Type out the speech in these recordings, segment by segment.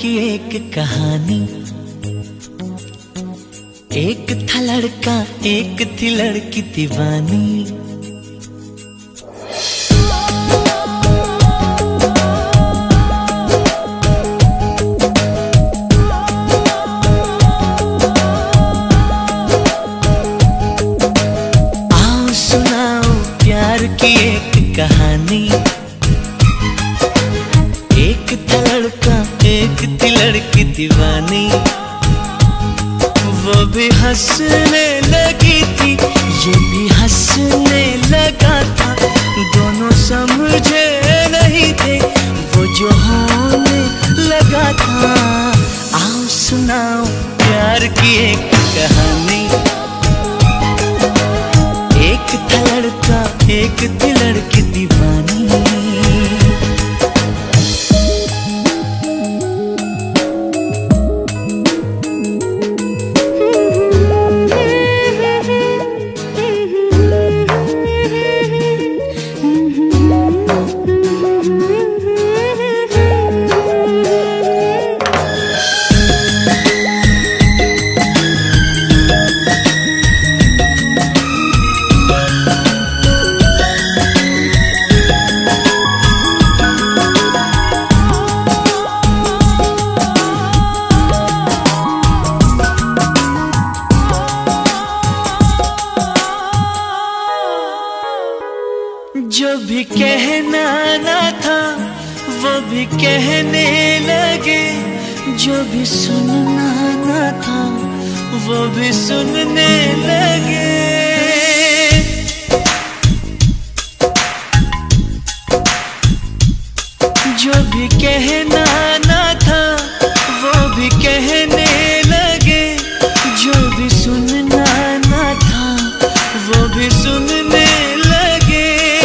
की एक कहानी। एक था लड़का, एक थी लड़की दीवानी। आओ सुनाओ प्यार की एक कहानी। एक था लड़का, एक थी लड़की दीवानी। वो भी हंसने लगी थी, ये भी हंसने लगा था। दोनों समझे नहीं थे वो जो होने लगा था। आओ सुनाओ प्यार की एक कहानी। एक था लड़का, एक थी लड़की दीवानी। जो भी कहना ना था वो भी कहने लगे। जो भी सुनना ना था वो भी सुनने लगे। जो भी कहना ना था वो भी कहने लगे। जो भी सुनना ना था वो भी सुनने लगे।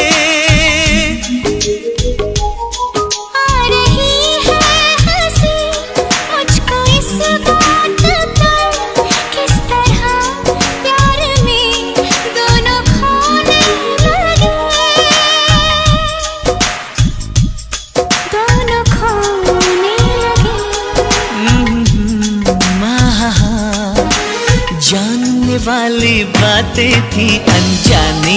जानने वाली बातें थी अनजानी।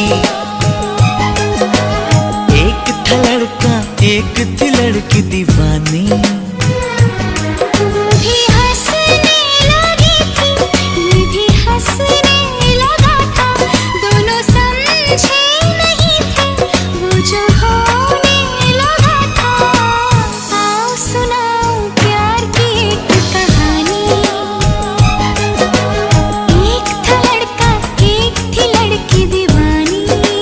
एक था लड़का, एक थी लड़की दीवानी। भी हंसने लगी थी, ये भी हंसने लगा था। दोनों समझे नहीं थे वो जो होने लगा था। आओ सुनाओ प्यार की एक कहानी। एक था लड़का, एक थी लड़की दीवानी।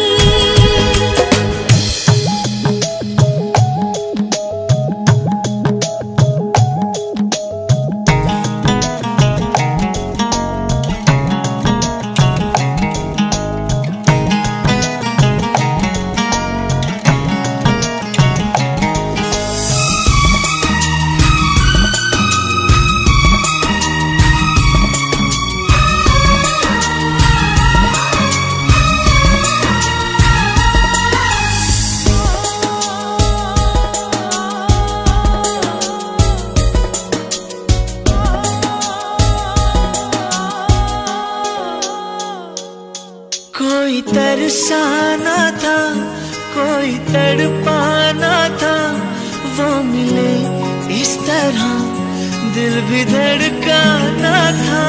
कोई तरसाना था, कोई तड़पाना था। वो मिले इस तरह दिल भी धड़काना था।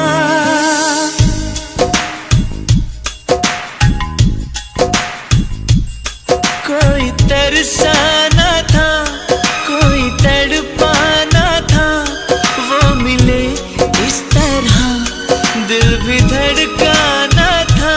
कोई तरसाना था, कोई तड़पाना था। वो मिले इस तरह दिल भी धड़काना था।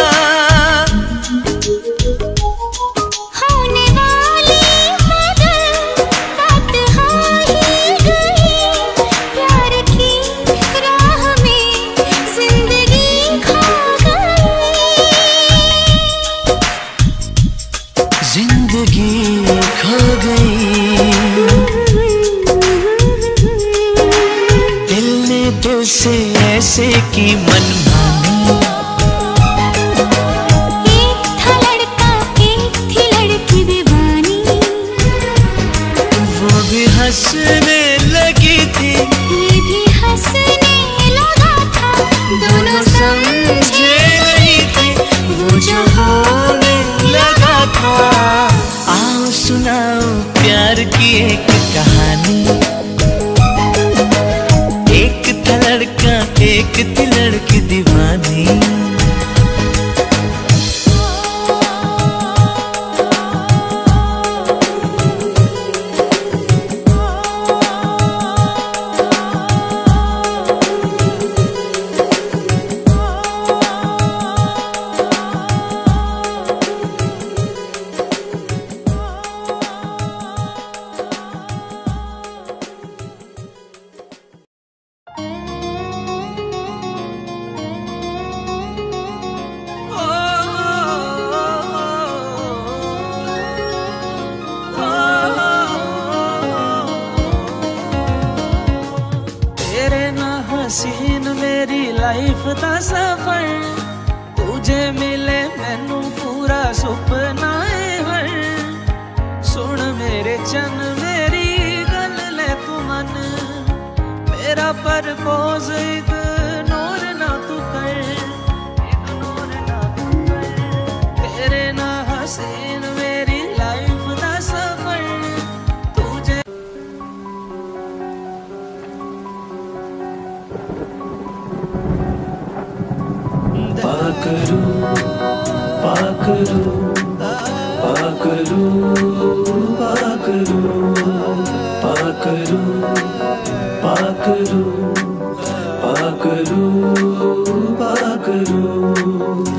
होने वाली मगर बात हो ही गई। प्यार की राह में जिंदगी खो गई। जिंदगी खो दा सफर तुझे मिले मैनू पूरा सुपना है हर सुन मेरे चन मेरी गल ले तू मन मेरा परपोज इग्नोर ना तू कर तेरे ना हसीन मेरी लाइफ दा सफर तुझे पाकरू पाकरू पाकरू पाकरू पाकरू पाकरू पाकरू पाकरू